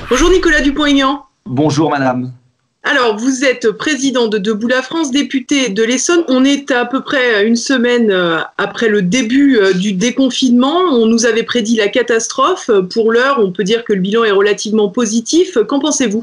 Bonjour Nicolas Dupont-Aignan. Bonjour madame. Alors, vous êtes président de Debout la France, député de l'Essonne. On est à peu près une semaine après le début du déconfinement. On nous avait prédit la catastrophe. Pour l'heure, on peut dire que le bilan est relativement positif. Qu'en pensez-vous?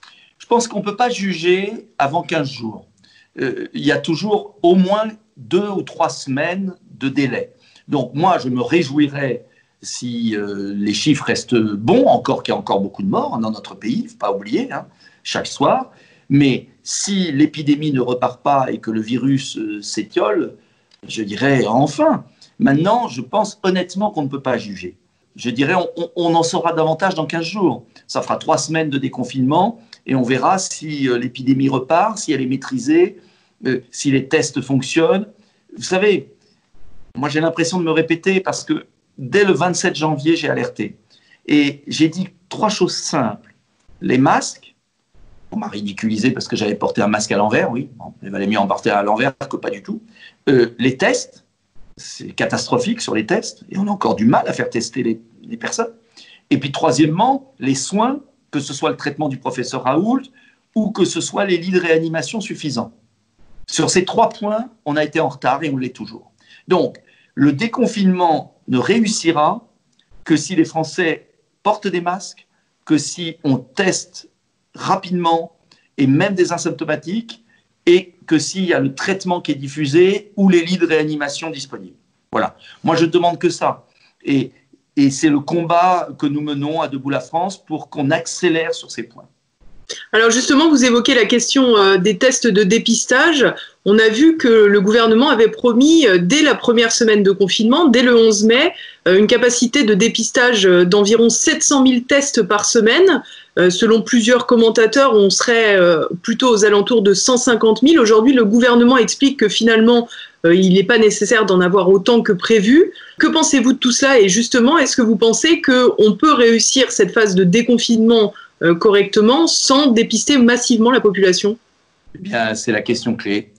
Je pense qu'on ne peut pas juger avant 15 jours. Il y a toujours au moins 2 ou 3 semaines de délai. Donc moi, je me réjouirais si les chiffres restent bons, encore qu'il y a encore beaucoup de morts dans notre pays, il ne faut pas oublier, chaque soir. Mais si l'épidémie ne repart pas et que le virus s'étiole, je dirais enfin. Maintenant, je pense honnêtement qu'on ne peut pas juger. Je dirais on en saura davantage dans 15 jours. Ça fera 3 semaines de déconfinement et on verra si l'épidémie repart, si elle est maîtrisée, si les tests fonctionnent. Vous savez, moi j'ai l'impression de me répéter parce que dès le 27 janvier, j'ai alerté. Et j'ai dit 3 choses simples. Les masques. On m'a ridiculisé parce que j'avais porté un masque à l'envers, oui. Bon, il valait mieux en porter à l'envers que pas du tout. Les tests, c'est catastrophique sur les tests, et on a encore du mal à faire tester les personnes. Et puis troisièmement, les soins, que ce soit le traitement du professeur Raoult ou que ce soit les lits de réanimation suffisants. Sur ces 3 points, on a été en retard et on l'est toujours. Donc, le déconfinement ne réussira que si les Français portent des masques, que si on teste rapidement et même des asymptomatiques, et que s'il y a le traitement qui est diffusé ou les lits de réanimation disponibles. Voilà. Moi, je ne demande que ça. Et c'est le combat que nous menons à Debout la France pour qu'on accélère sur ces points. Alors justement, vous évoquez la question des tests de dépistage. On a vu que le gouvernement avait promis, dès la première semaine de confinement, dès le 11 mai, une capacité de dépistage d'environ 700 000 tests par semaine. Selon plusieurs commentateurs, on serait plutôt aux alentours de 150 000. Aujourd'hui, le gouvernement explique que finalement, il n'est pas nécessaire d'en avoir autant que prévu. Que pensez-vous de tout cela? Et justement, est-ce que vous pensez qu'on peut réussir cette phase de déconfinement correctement sans dépister massivement la population? Eh bien, c'est la question clé.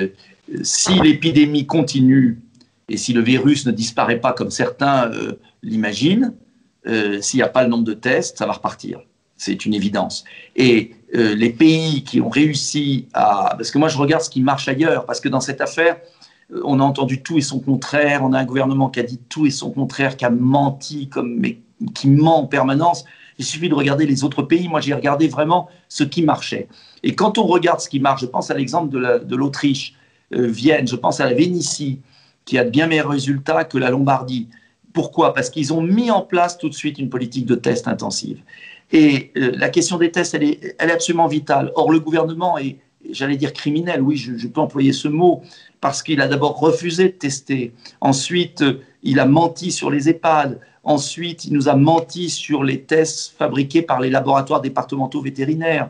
Si l'épidémie continue et si le virus ne disparaît pas comme certains l'imaginent, s'il n'y a pas le nombre de tests, ça va repartir. C'est une évidence. Et les pays qui ont réussi à... Parce que moi, je regarde ce qui marche ailleurs, parce que dans cette affaire, on a entendu tout et son contraire, on a un gouvernement qui a dit tout et son contraire, qui a menti, mais qui ment en permanence. Il suffit de regarder les autres pays. Moi, j'ai regardé vraiment ce qui marchait. Et quand on regarde ce qui marche, je pense à l'exemple de l'Autriche, Vienne, je pense à la Vénétie, qui a de bien meilleurs résultats que la Lombardie. Pourquoi? Parce qu'ils ont mis en place tout de suite une politique de tests intensive. Et la question des tests, elle est absolument vitale. Or, le gouvernement est, j'allais dire criminel, oui, je peux employer ce mot, parce qu'il a d'abord refusé de tester. Ensuite, il a menti sur les EHPAD. Ensuite, il nous a menti sur les tests fabriqués par les laboratoires départementaux vétérinaires,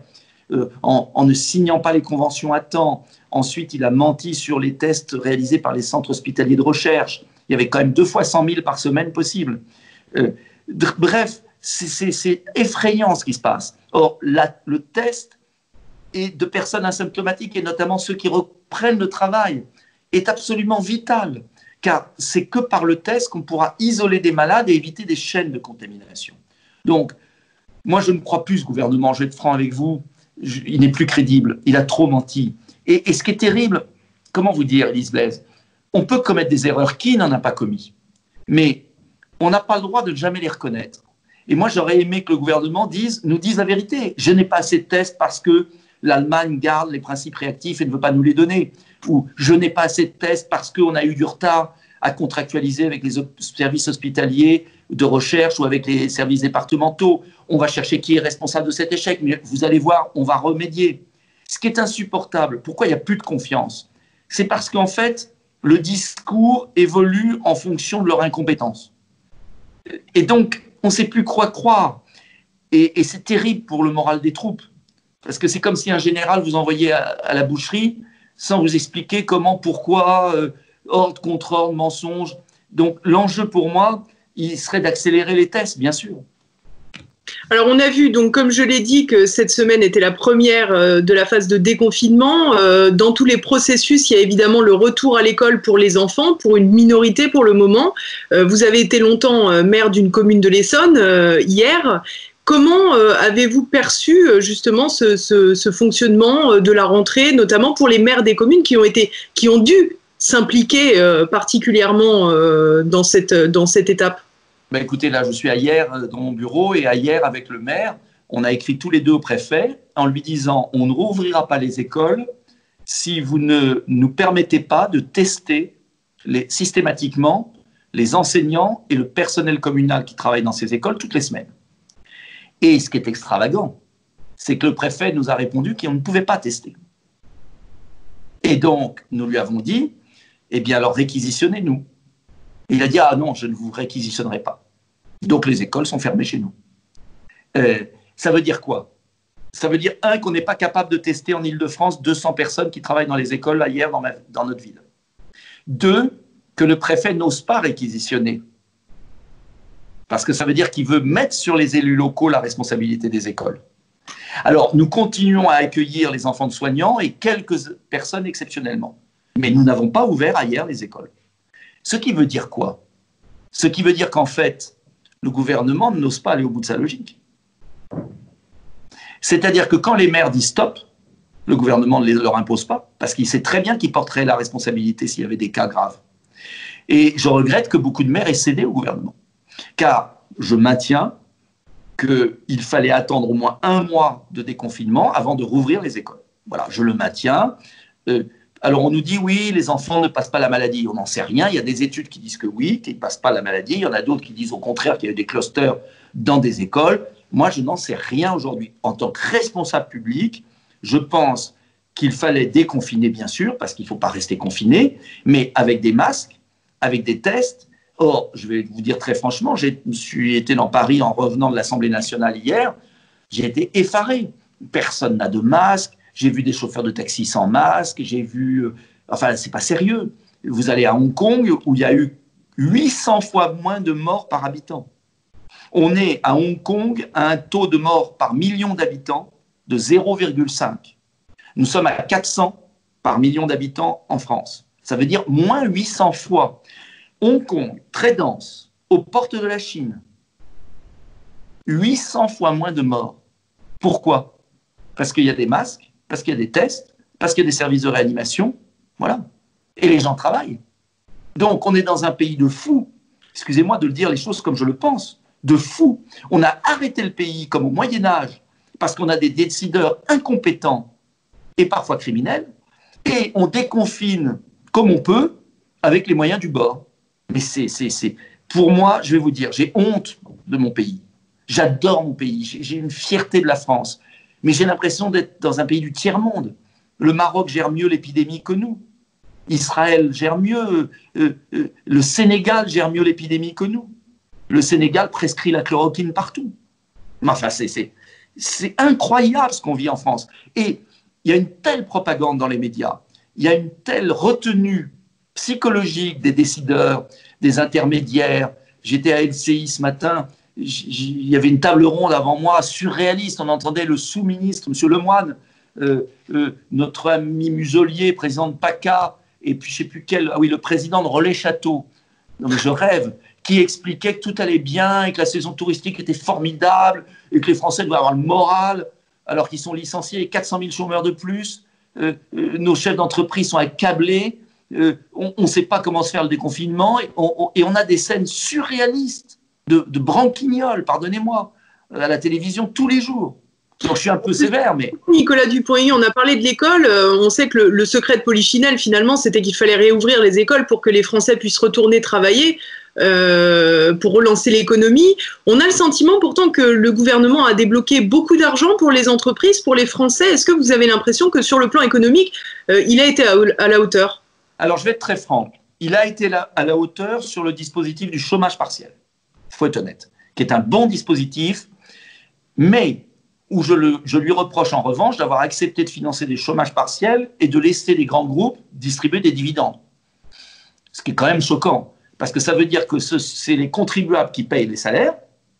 en ne signant pas les conventions à temps. Ensuite, il a menti sur les tests réalisés par les centres hospitaliers de recherche. Il y avait quand même 2 fois 100 000 par semaine possible. Bref, c'est effrayant ce qui se passe. Or, le test de personnes asymptomatiques, et notamment ceux qui reprennent le travail, est absolument vital. Car c'est que par le test qu'on pourra isoler des malades et éviter des chaînes de contamination. Donc, moi, je ne crois plus ce gouvernement, je vais être franc avec vous, il n'est plus crédible, il a trop menti. Et ce qui est terrible, comment vous dire, Élise Blaise, on peut commettre des erreurs, qui n'en a pas commis? Mais on n'a pas le droit de ne jamais les reconnaître. Et moi, j'aurais aimé que le gouvernement nous dise la vérité. Je n'ai pas assez de tests parce que l'Allemagne garde les principes réactifs et ne veut pas nous les donner. Ou je n'ai pas assez de tests parce qu'on a eu du retard à contractualiser avec les services hospitaliers de recherche ou avec les services départementaux. On va chercher qui est responsable de cet échec, mais vous allez voir, on va remédier. Ce qui est insupportable, pourquoi il n'y a plus de confiance? C'est parce qu'en fait, le discours évolue en fonction de leur incompétence. Et donc, on ne sait plus quoi croire. Et c'est terrible pour le moral des troupes. Parce que c'est comme si un général vous envoyait à la boucherie sans vous expliquer comment, pourquoi, ordre contre ordre, mensonge. Donc l'enjeu pour moi, il serait d'accélérer les tests, bien sûr. Alors on a vu, donc comme je l'ai dit, que cette semaine était la première de la phase de déconfinement. Dans tous les processus, il y a évidemment le retour à l'école pour les enfants, pour une minorité pour le moment. Vous avez été longtemps maire d'une commune de l'Essonne hier. Comment avez-vous perçu justement ce fonctionnement de la rentrée, notamment pour les maires des communes qui ont dû s'impliquer particulièrement dans cette étape? Ben écoutez, là, je suis hier dans mon bureau et hier avec le maire, on a écrit tous les deux au préfet en lui disant on ne rouvrira pas les écoles si vous ne nous permettez pas de tester systématiquement les enseignants et le personnel communal qui travaillent dans ces écoles toutes les semaines. Et ce qui est extravagant, c'est que le préfet nous a répondu qu'on ne pouvait pas tester. Et donc, nous lui avons dit, eh bien alors réquisitionnez-nous. Et il a dit, ah non, je ne vous réquisitionnerai pas. Donc les écoles sont fermées chez nous. Ça veut dire quoi? Ça veut dire, un, qu'on n'est pas capable de tester en Île-de-France 200 personnes qui travaillent dans les écoles ailleurs dans notre ville. Deux, que le préfet n'ose pas réquisitionner. Parce que ça veut dire qu'il veut mettre sur les élus locaux la responsabilité des écoles. Alors, nous continuons à accueillir les enfants de soignants et quelques personnes exceptionnellement. Mais nous n'avons pas ouvert ailleurs les écoles. Ce qui veut dire quoi? Ce qui veut dire qu'en fait, le gouvernement n'ose pas aller au bout de sa logique. C'est-à-dire que quand les maires disent stop, le gouvernement ne leur impose pas, parce qu'il sait très bien qu'il porterait la responsabilité s'il y avait des cas graves. Et je regrette que beaucoup de maires aient cédé au gouvernement. Car je maintiens qu'il fallait attendre au moins 1 mois de déconfinement avant de rouvrir les écoles. Voilà, je le maintiens. Alors on nous dit oui, les enfants ne passent pas la maladie. On n'en sait rien. Il y a des études qui disent que oui, qu'ils ne passent pas la maladie. Il y en a d'autres qui disent au contraire qu'il y a eu des clusters dans des écoles. Moi, je n'en sais rien aujourd'hui. En tant que responsable public, je pense qu'il fallait déconfiner, bien sûr, parce qu'il ne faut pas rester confiné, mais avec des masques, avec des tests. Or, je vais vous dire très franchement, je suis été dans Paris en revenant de l'Assemblée nationale hier, j'ai été effaré. Personne n'a de masque, j'ai vu des chauffeurs de taxi sans masque, j'ai vu... Enfin, c'est pas sérieux. Vous allez à Hong Kong où il y a eu 800 fois moins de morts par habitant. On est à Hong Kong à un taux de morts par million d'habitants de 0,5. Nous sommes à 400 par million d'habitants en France. Ça veut dire moins 800 fois. Hong Kong, très dense, aux portes de la Chine, 800 fois moins de morts. Pourquoi? Parce qu'il y a des masques, parce qu'il y a des tests, parce qu'il y a des services de réanimation, voilà. Et les gens travaillent. Donc on est dans un pays de fous, excusez-moi de le dire les choses comme je le pense, de fous. On a arrêté le pays comme au Moyen-Âge, parce qu'on a des décideurs incompétents et parfois criminels, et on déconfine comme on peut avec les moyens du bord. Mais pour moi, je vais vous dire, j'ai honte de mon pays. J'adore mon pays, j'ai une fierté de la France. Mais j'ai l'impression d'être dans un pays du tiers-monde. Le Maroc gère mieux l'épidémie que nous. Israël gère mieux. Le Sénégal gère mieux l'épidémie que nous. Le Sénégal prescrit la chloroquine partout. Mais enfin, c'est incroyable ce qu'on vit en France. Et il y a une telle propagande dans les médias, il y a une telle retenue psychologique des décideurs, des intermédiaires. J'étais à LCI ce matin, il y avait une table ronde avant moi, surréaliste. On entendait le sous-ministre, M. Lemoine, notre ami Muselier, président de PACA, et puis je ne sais plus quel, ah oui, le président de Relais Château. Non mais je rêve, qui expliquait que tout allait bien et que la saison touristique était formidable et que les Français devaient avoir le moral alors qu'ils sont licenciés et 400 000 chômeurs de plus. Nos chefs d'entreprise sont accablés. On ne sait pas comment se faire le déconfinement et on a des scènes surréalistes de branquignoles, pardonnez-moi, à la télévision tous les jours. Donc je suis un peu sévère, mais... Nicolas Dupont-Aignan, on a parlé de l'école. On sait que le secret de Polichinelle, finalement, c'était qu'il fallait réouvrir les écoles pour que les Français puissent retourner travailler, pour relancer l'économie. On a le sentiment pourtant que le gouvernement a débloqué beaucoup d'argent pour les entreprises, pour les Français. Est-ce que vous avez l'impression que sur le plan économique, il a été à la hauteur? Alors je vais être très franc. Il a été à la hauteur sur le dispositif du chômage partiel. Il faut être honnête. Qui est un bon dispositif, mais où je lui reproche en revanche d'avoir accepté de financer des chômages partiels et de laisser les grands groupes distribuer des dividendes. Ce qui est quand même choquant, parce que ça veut dire que c'est les contribuables qui payent les salaires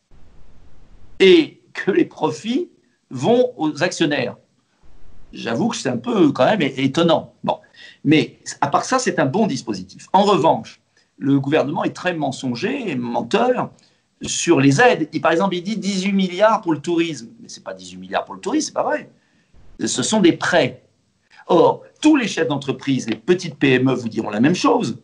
et que les profits vont aux actionnaires. J'avoue que c'est un peu quand même étonnant. Bon. Mais à part ça, c'est un bon dispositif. En revanche, le gouvernement est très mensonger et menteur. sur les aides. Par exemple, il dit 18 milliards pour le tourisme. Mais ce n'est pas 18 milliards pour le tourisme, ce n'est pas vrai. Ce sont des prêts. Or, tous les chefs d'entreprise, les petites PME vous diront la même chose.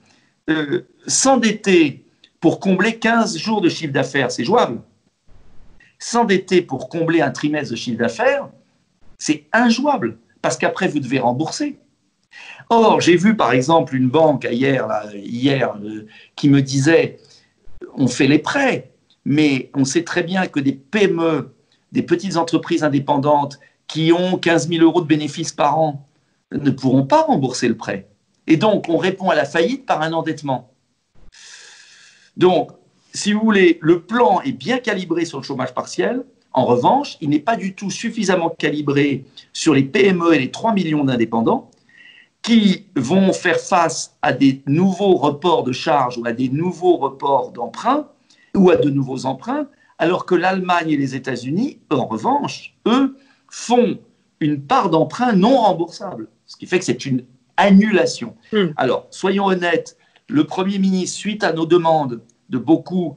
S'endetter pour combler 15 jours de chiffre d'affaires, c'est jouable. S'endetter pour combler un trimestre de chiffre d'affaires, c'est injouable, parce qu'après, vous devez rembourser. Or, j'ai vu par exemple une banque hier qui me disait on fait les prêts, mais on sait très bien que des PME, des petites entreprises indépendantes qui ont 15 000 € de bénéfices par an ne pourront pas rembourser le prêt. Et donc, on répond à la faillite par un endettement. Donc, si vous voulez, le plan est bien calibré sur le chômage partiel. En revanche, il n'est pas du tout suffisamment calibré sur les PME et les 3 millions d'indépendants qui vont faire face à des nouveaux reports de charges ou à des nouveaux reports d'emprunts ou à de nouveaux emprunts, alors que l'Allemagne et les États-Unis, en revanche, eux, font une part d'emprunt non remboursable, ce qui fait que c'est une annulation. Alors, soyons honnêtes, le Premier ministre, suite à nos demandes de beaucoup,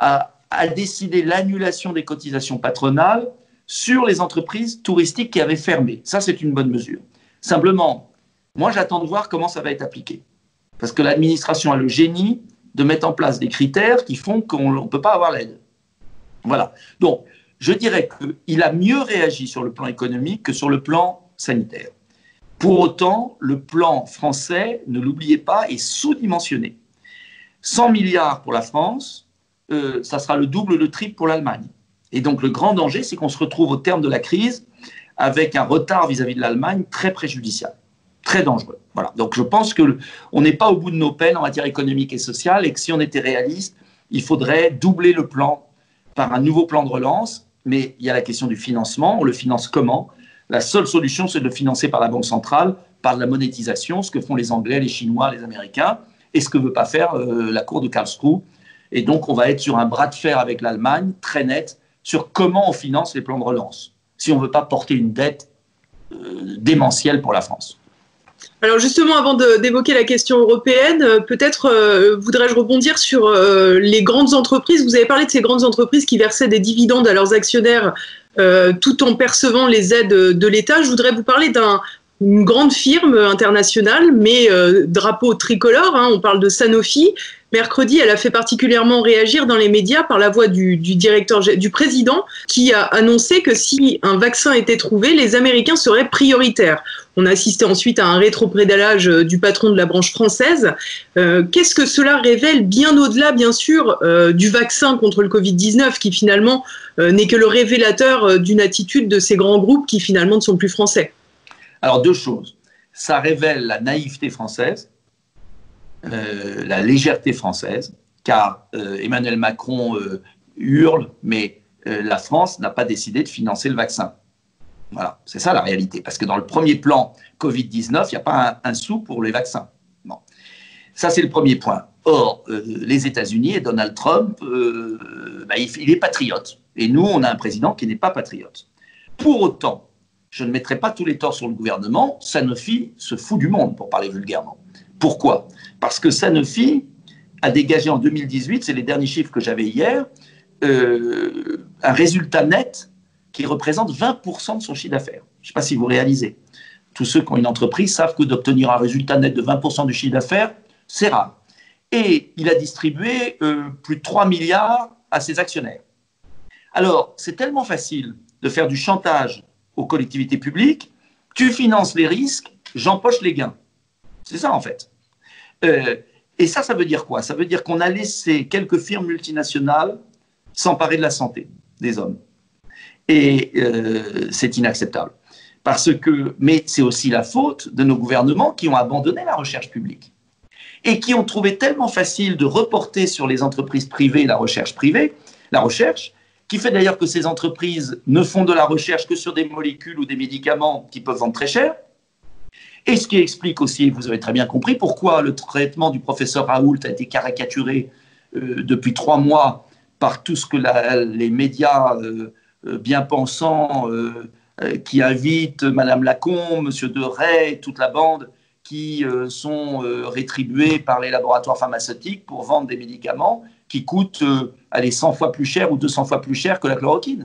a décidé l'annulation des cotisations patronales sur les entreprises touristiques qui avaient fermé. Ça, c'est une bonne mesure. Simplement, moi, j'attends de voir comment ça va être appliqué. Parce que l'administration a le génie de mettre en place des critères qui font qu'on ne peut pas avoir l'aide. Voilà. Donc, je dirais qu'il a mieux réagi sur le plan économique que sur le plan sanitaire. Pour autant, le plan français, ne l'oubliez pas, est sous-dimensionné. 100 milliards pour la France, ça sera le double, le triple pour l'Allemagne. Et donc, le grand danger, c'est qu'on se retrouve au terme de la crise avec un retard vis-à-vis de l'Allemagne très préjudiciable. Très dangereux. Voilà. Donc je pense qu'on n'est pas au bout de nos peines en matière économique et sociale et que si on était réaliste, il faudrait doubler le plan par un nouveau plan de relance. Mais il y a la question du financement. On le finance comment? La seule solution, c'est de le financer par la Banque centrale, par de la monétisation, ce que font les Anglais, les Chinois, les Américains, et ce que ne veut pas faire la Cour de Karlsruhe. Et donc on va être sur un bras de fer avec l'Allemagne, très net, sur comment on finance les plans de relance, si on ne veut pas porter une dette démentielle pour la France. Alors justement, avant d'évoquer la question européenne, peut-être voudrais-je rebondir sur les grandes entreprises. Vous avez parlé de ces grandes entreprises qui versaient des dividendes à leurs actionnaires tout en percevant les aides de l'État. Je voudrais vous parler d'une grande firme internationale, mais drapeau tricolore, hein, on parle de Sanofi. Mercredi, elle a fait particulièrement réagir dans les médias par la voix du président, qui a annoncé que si un vaccin était trouvé, les Américains seraient prioritaires. On a assisté ensuite à un rétropédalage du patron de la branche française. Qu'est-ce que cela révèle, bien au-delà, bien sûr, du vaccin contre le Covid-19, qui finalement n'est que le révélateur d'une attitude de ces grands groupes qui finalement ne sont plus français? Alors, deux choses. Ça révèle la naïveté française, la légèreté française, car Emmanuel Macron hurle, mais la France n'a pas décidé de financer le vaccin. Voilà, c'est ça la réalité. Parce que dans le premier plan Covid-19, il n'y a pas un sou pour les vaccins. Bon. Ça, c'est le premier point. Or, les États-Unis et Donald Trump, il est patriote. Et nous, on a un président qui n'est pas patriote. Pour autant, je ne mettrai pas tous les torts sur le gouvernement. Sanofi se fout du monde, pour parler vulgairement. Pourquoi? Parce que Sanofi a dégagé en 2018, c'est les derniers chiffres que j'avais hier, un résultat net qui représente 20% de son chiffre d'affaires. Je ne sais pas si vous réalisez. Tous ceux qui ont une entreprise savent que d'obtenir un résultat net de 20% du chiffre d'affaires, c'est rare. Et il a distribué plus de 3 milliards à ses actionnaires. Alors, c'est tellement facile de faire du chantage aux collectivités publiques, tu finances les risques, j'empoche les gains. C'est ça, en fait. Et ça veut dire quoi? Ça veut dire qu'on a laissé quelques firmes multinationales s'emparer de la santé des hommes. Et c'est inacceptable. Mais c'est aussi la faute de nos gouvernements qui ont abandonné la recherche publique et qui ont trouvé tellement facile de reporter sur les entreprises privées la recherche privée, la recherche, qui fait d'ailleurs que ces entreprises ne font de la recherche que sur des molécules ou des médicaments qui peuvent vendre très cher. Et ce qui explique aussi, vous avez très bien compris, pourquoi le traitement du professeur Raoult a été caricaturé depuis 3 mois par tout ce que les médias bien pensants qui invitent Madame Lacombe, Monsieur Deray, toute la bande, qui sont rétribués par les laboratoires pharmaceutiques pour vendre des médicaments qui coûte 100 fois plus cher ou 200 fois plus cher que la chloroquine.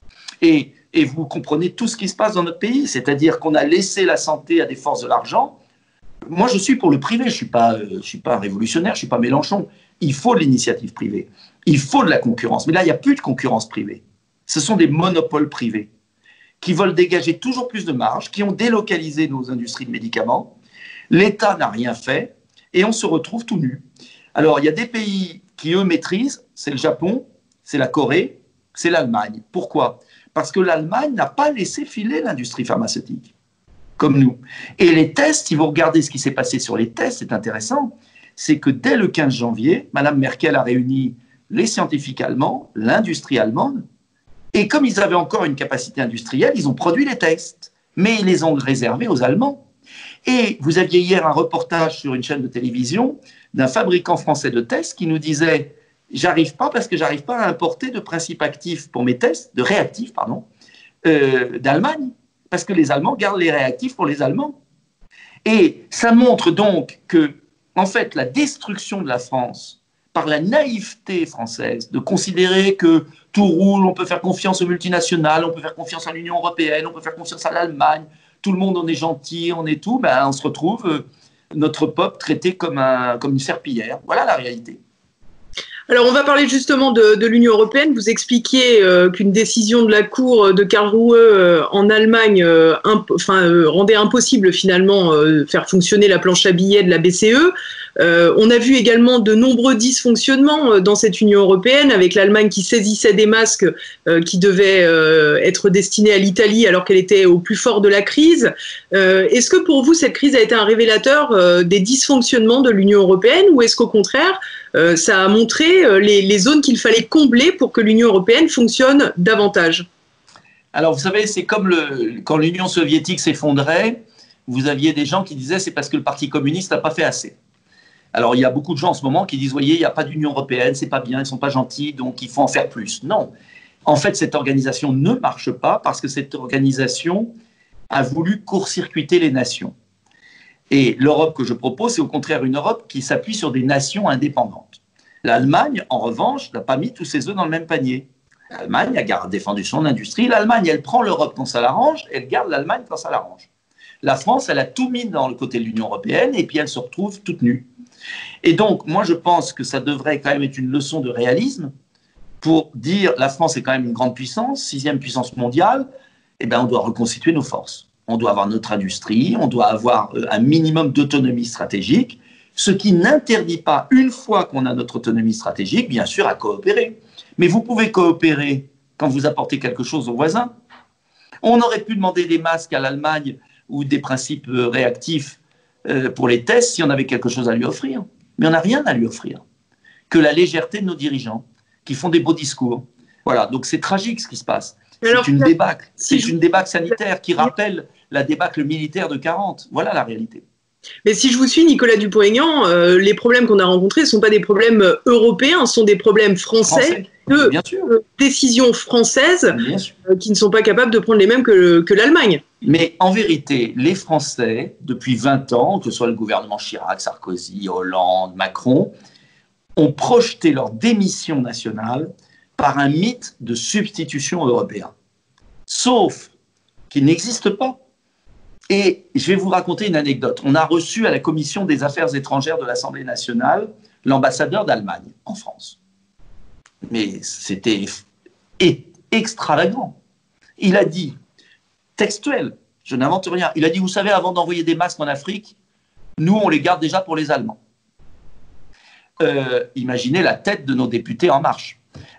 Et vous comprenez tout ce qui se passe dans notre pays, c'est-à-dire qu'on a laissé la santé à des forces de l'argent. Moi, je suis pour le privé, je ne suis pas révolutionnaire, je ne suis pas Mélenchon. Il faut de l'initiative privée, il faut de la concurrence. Mais là, il n'y a plus de concurrence privée. Ce sont des monopoles privés qui veulent dégager toujours plus de marge, qui ont délocalisé nos industries de médicaments. L'État n'a rien fait et on se retrouve tout nu. Alors, il y a des pays qui, eux, maîtrisent, c'est le Japon, c'est la Corée, c'est l'Allemagne. Pourquoi ? Parce que l'Allemagne n'a pas laissé filer l'industrie pharmaceutique, comme nous. Et les tests, si vous regardez ce qui s'est passé sur les tests, c'est intéressant, c'est que dès le 15 janvier, Mme Merkel a réuni les scientifiques allemands, l'industrie allemande, et comme ils avaient encore une capacité industrielle, ils ont produit les tests, mais ils les ont réservés aux Allemands. Et vous aviez hier un reportage sur une chaîne de télévision d'un fabricant français de tests qui nous disait « J'arrive pas parce que j'arrive pas à importer de principes actifs pour mes tests, de réactifs, pardon, d'Allemagne, parce que les Allemands gardent les réactifs pour les Allemands. » Et ça montre donc que, en fait, la destruction de la France par la naïveté française de considérer que tout roule, on peut faire confiance aux multinationales, on peut faire confiance à l'Union européenne, on peut faire confiance à l'Allemagne, tout le monde, on est gentil, on est tout, on se retrouve, notre peuple traité comme une serpillière. Voilà la réalité. Alors, on va parler justement de l'Union européenne. Vous expliquiez qu'une décision de la Cour de Karlsruhe en Allemagne rendait impossible finalement faire fonctionner la planche à billets de la BCE. On a vu également de nombreux dysfonctionnements dans cette Union européenne, avec l'Allemagne qui saisissait des masques qui devaient être destinés à l'Italie alors qu'elle était au plus fort de la crise. Est-ce que pour vous, cette crise a été un révélateur des dysfonctionnements de l'Union européenne, ou est-ce qu'au contraire, ça a montré les zones qu'il fallait combler pour que l'Union européenne fonctionne davantage? Alors, vous savez, c'est comme quand l'Union soviétique s'effondrait, vous aviez des gens qui disaient c'est parce que le Parti communiste n'a pas fait assez. Alors, il y a beaucoup de gens en ce moment qui disent, voyez, il n'y a pas d'Union européenne, c'est pas bien, ils ne sont pas gentils, donc il faut en faire plus. Non. En fait, cette organisation ne marche pas parce que cette organisation a voulu court-circuiter les nations. Et l'Europe que je propose, c'est au contraire une Europe qui s'appuie sur des nations indépendantes. L'Allemagne, en revanche, n'a pas mis tous ses œufs dans le même panier. L'Allemagne a défendu son industrie. L'Allemagne, elle prend l'Europe quand ça l'arrange, elle garde l'Allemagne quand ça l'arrange. La France, elle a tout mis dans le côté de l'Union européenne et puis elle se retrouve toute nue. Et donc, moi, je pense que ça devrait quand même être une leçon de réalisme pour dire la France est quand même une grande puissance, 6e puissance mondiale, eh bien, on doit reconstituer nos forces. On doit avoir notre industrie, on doit avoir un minimum d'autonomie stratégique, ce qui n'interdit pas, une fois qu'on a notre autonomie stratégique, bien sûr, à coopérer. Mais vous pouvez coopérer quand vous apportez quelque chose aux voisins. On aurait pu demander des masques à l'Allemagne ou des principes réactifs pour les tests si on avait quelque chose à lui offrir. Mais on n'a rien à lui offrir que la légèreté de nos dirigeants qui font des beaux discours. Voilà, donc c'est tragique ce qui se passe. C'est une débâcle. C'est une débâcle sanitaire qui rappelle la débâcle militaire de 40. Voilà la réalité. Mais si je vous suis, Nicolas Dupont-Aignan, les problèmes qu'on a rencontrés ne sont pas des problèmes européens, ce sont des problèmes français. Bien sûr. Décisions françaises qui ne sont pas capables de prendre les mêmes que l'Allemagne. Mais en vérité, les Français, depuis 20 ans, que ce soit le gouvernement Chirac, Sarkozy, Hollande, Macron, ont projeté leur démission nationale par un mythe de substitution européen. Sauf qu'il n'existe pas. Et je vais vous raconter une anecdote. On a reçu à la Commission des Affaires étrangères de l'Assemblée nationale l'ambassadeur d'Allemagne en France. Mais c'était extravagant. Il a dit, textuel, je n'invente rien, il a dit, vous savez, avant d'envoyer des masques en Afrique, nous, on les garde déjà pour les Allemands. Imaginez la tête de nos députés En Marche.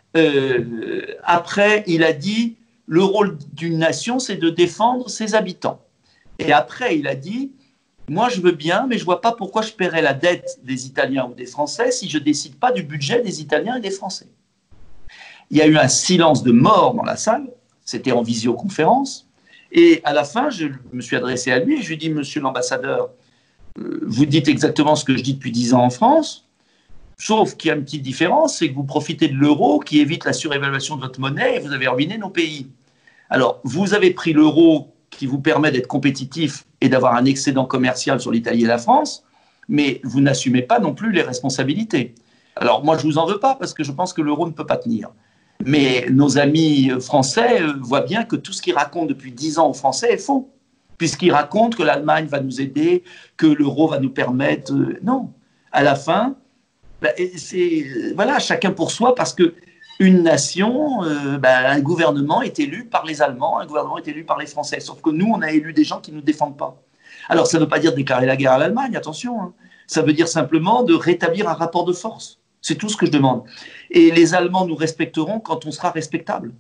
Après, il a dit, le rôle d'une nation, c'est de défendre ses habitants. Et après, il a dit, moi, je veux bien, mais je ne vois pas pourquoi je paierais la dette des Italiens ou des Français si je ne décide pas du budget des Italiens et des Français. Il y a eu un silence de mort dans la salle, c'était en visioconférence, et à la fin, je me suis adressé à lui et je lui ai dit, monsieur l'ambassadeur, vous dites exactement ce que je dis depuis 10 ans en France, sauf qu'il y a une petite différence, c'est que vous profitez de l'euro qui évite la surévaluation de votre monnaie et vous avez ruiné nos pays. Alors, vous avez pris l'euro qui vous permet d'être compétitif et d'avoir un excédent commercial sur l'Italie et la France, mais vous n'assumez pas non plus les responsabilités. Alors moi, je ne vous en veux pas parce que je pense que l'euro ne peut pas tenir. Mais nos amis français voient bien que tout ce qu'ils racontent depuis 10 ans aux Français est faux. Puisqu'ils racontent que l'Allemagne va nous aider, que l'euro va nous permettre. Non. À la fin, voilà, chacun pour soi, parce qu'une nation, un gouvernement est élu par les Allemands, un gouvernement est élu par les Français. Sauf que nous, on a élu des gens qui ne nous défendent pas. Alors, ça ne veut pas dire déclarer la guerre à l'Allemagne, attention. Hein. Ça veut dire simplement de rétablir un rapport de force. C'est tout ce que je demande. Et les Allemands nous respecteront quand on sera respectable.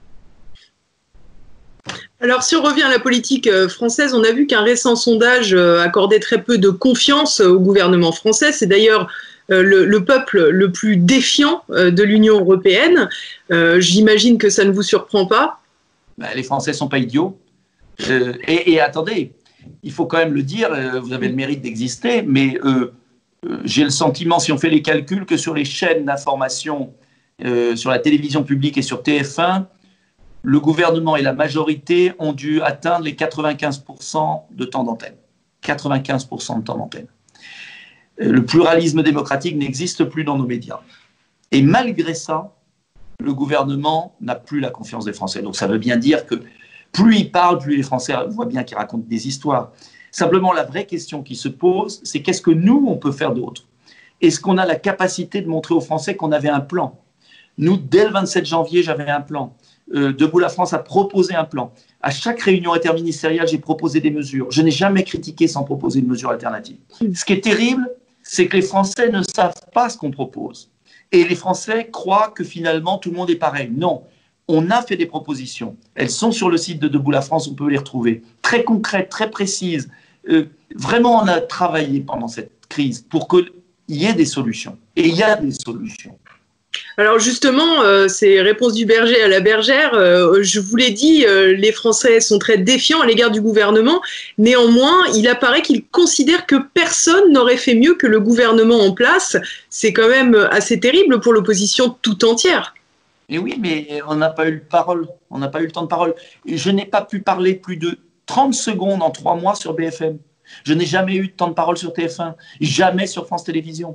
Alors, si on revient à la politique française, on a vu qu'un récent sondage accordait très peu de confiance au gouvernement français. C'est d'ailleurs le peuple le plus défiant de l'Union européenne. J'imagine que ça ne vous surprend pas. Les Français ne sont pas idiots. Et attendez, il faut quand même le dire, vous avez le mérite d'exister, mais j'ai le sentiment, si on fait les calculs, que sur les chaînes d'information, sur la télévision publique et sur TF1, le gouvernement et la majorité ont dû atteindre les 95% de temps d'antenne. 95% de temps d'antenne. Le pluralisme démocratique n'existe plus dans nos médias. Et malgré ça, le gouvernement n'a plus la confiance des Français. Donc ça veut bien dire que plus ils parlent, plus les Français voient bien qu'ils racontent des histoires. Simplement, la vraie question qui se pose, c'est qu'est-ce que nous, on peut faire d'autre? Est-ce qu'on a la capacité de montrer aux Français qu'on avait un plan? Nous, dès le 27 janvier, j'avais un plan. Debout la France a proposé un plan. À chaque réunion interministérielle, j'ai proposé des mesures. Je n'ai jamais critiqué sans proposer une mesure alternative. Ce qui est terrible, c'est que les Français ne savent pas ce qu'on propose. Et les Français croient que finalement, tout le monde est pareil. Non, on a fait des propositions. Elles sont sur le site de Debout la France, on peut les retrouver. Très concrètes, très précises. Vraiment, on a travaillé pendant cette crise pour qu'il y ait des solutions. Et il y a des solutions. Alors justement, ces réponses du berger à la bergère, je vous l'ai dit, les Français sont très défiants à l'égard du gouvernement. Néanmoins, il apparaît qu'ils considèrent que personne n'aurait fait mieux que le gouvernement en place. C'est quand même assez terrible pour l'opposition tout entière. Et oui, mais on n'a pas eu de parole, on n'a pas eu le temps de parole. Je n'ai pas pu parler plus de 30 secondes en 3 mois sur BFM. Je n'ai jamais eu de temps de parole sur TF1, jamais sur France Télévisions.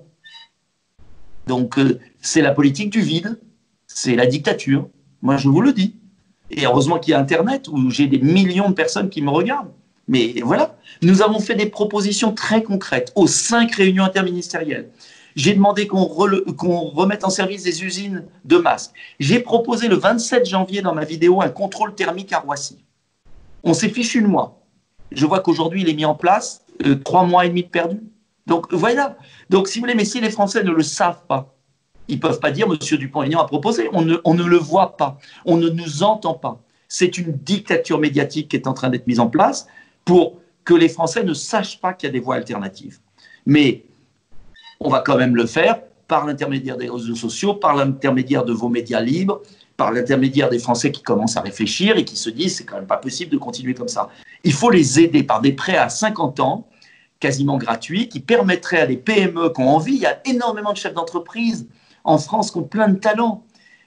Donc, c'est la politique du vide, c'est la dictature. Moi, je vous le dis. Et heureusement qu'il y a Internet, où j'ai des millions de personnes qui me regardent. Mais voilà, nous avons fait des propositions très concrètes aux 5 réunions interministérielles. J'ai demandé qu'on remette en service des usines de masques. J'ai proposé le 27 janvier dans ma vidéo un contrôle thermique à Roissy. On s'est fichu de moi. Je vois qu'aujourd'hui, il est mis en place, 3 mois et demi de perdu. Donc voilà. Donc si vous voulez, mais si les Français ne le savent pas, ils ne peuvent pas dire M. Dupont-Aignan a proposé. On ne le voit pas. On ne nous entend pas. C'est une dictature médiatique qui est en train d'être mise en place pour que les Français ne sachent pas qu'il y a des voies alternatives. Mais on va quand même le faire par l'intermédiaire des réseaux sociaux, par l'intermédiaire de vos médias libres, par l'intermédiaire des Français qui commencent à réfléchir et qui se disent c'est quand même pas possible de continuer comme ça. Il faut les aider par des prêts à 50 ans quasiment gratuits, qui permettraient à des PME qui ont envie, il y a énormément de chefs d'entreprise en France qui ont plein de talents.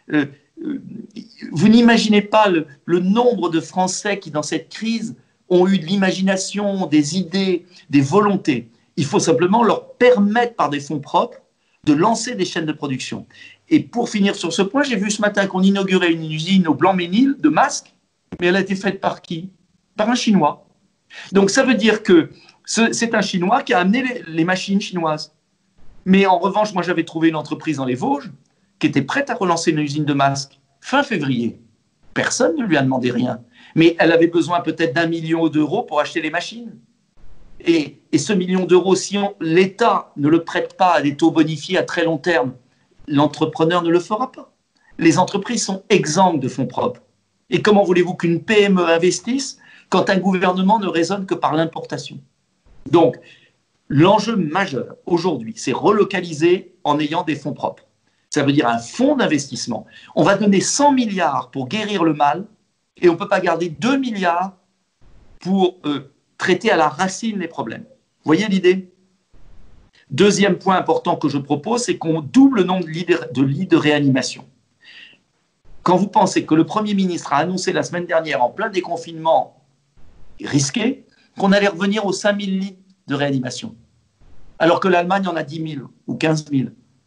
Vous n'imaginez pas le nombre de Français qui, dans cette crise, ont eu de l'imagination, des idées, des volontés. Il faut simplement leur permettre, par des fonds propres, de lancer des chaînes de production. Et pour finir sur ce point, j'ai vu ce matin qu'on inaugurait une usine au Blanc-Ménil de masques, mais elle a été faite par qui? Par un Chinois. Donc ça veut dire que c'est un Chinois qui a amené les machines chinoises. Mais en revanche, moi, j'avais trouvé une entreprise dans les Vosges qui était prête à relancer une usine de masques fin février. Personne ne lui a demandé rien. Mais elle avait besoin peut-être d'1 million d'euros pour acheter les machines. Et ce 1 million d'euros, si l'État ne le prête pas à des taux bonifiés à très long terme, l'entrepreneur ne le fera pas. Les entreprises sont exemptes de fonds propres. Et comment voulez-vous qu'une PME investisse quand un gouvernement ne raisonne que par l'importation? Donc, l'enjeu majeur aujourd'hui, c'est relocaliser en ayant des fonds propres. Ça veut dire un fonds d'investissement. On va donner 100 milliards pour guérir le mal et on ne peut pas garder 2 milliards pour traiter à la racine les problèmes. Vous voyez l'idée? Deuxième point important que je propose, c'est qu'on double le nombre de lits de réanimation. Quand vous pensez que le Premier ministre a annoncé la semaine dernière, en plein déconfinement risqué, qu'on allait revenir aux 5 000 lits de réanimation, alors que l'Allemagne en a 10 000 ou 15 000.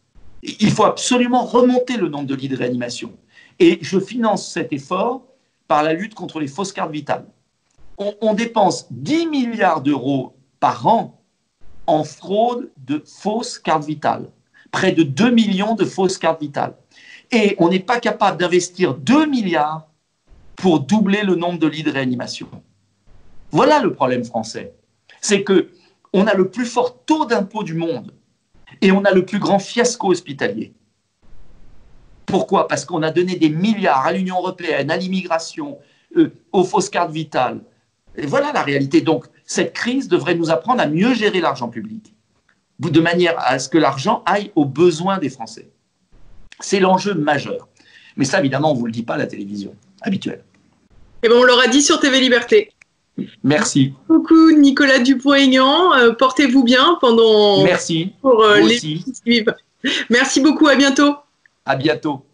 Il faut absolument remonter le nombre de lits de réanimation. Et je finance cet effort par la lutte contre les fausses cartes vitales. On dépense 10 milliards d'euros par an en fraude de fausses cartes vitales. Près de 2 millions de fausses cartes vitales. Et on n'est pas capable d'investir 2 milliards pour doubler le nombre de lits de réanimation. Voilà le problème français. C'est qu'on a le plus fort taux d'impôt du monde et on a le plus grand fiasco hospitalier. Pourquoi? Parce qu'on a donné des milliards à l'Union européenne, à l'immigration, aux fausses cartes vitales. Et voilà la réalité. Donc, cette crise devrait nous apprendre à mieux gérer l'argent public, de manière à ce que l'argent aille aux besoins des Français. C'est l'enjeu majeur. Mais ça, évidemment, on ne vous le dit pas à la télévision habituelle. Et ben, on l'aura dit sur TV Liberté. Merci. Merci beaucoup, Nicolas Dupont-Aignan. Portez-vous bien pendant. Merci. Pour vous les aussi. qui suivent. Merci beaucoup. À bientôt. À bientôt.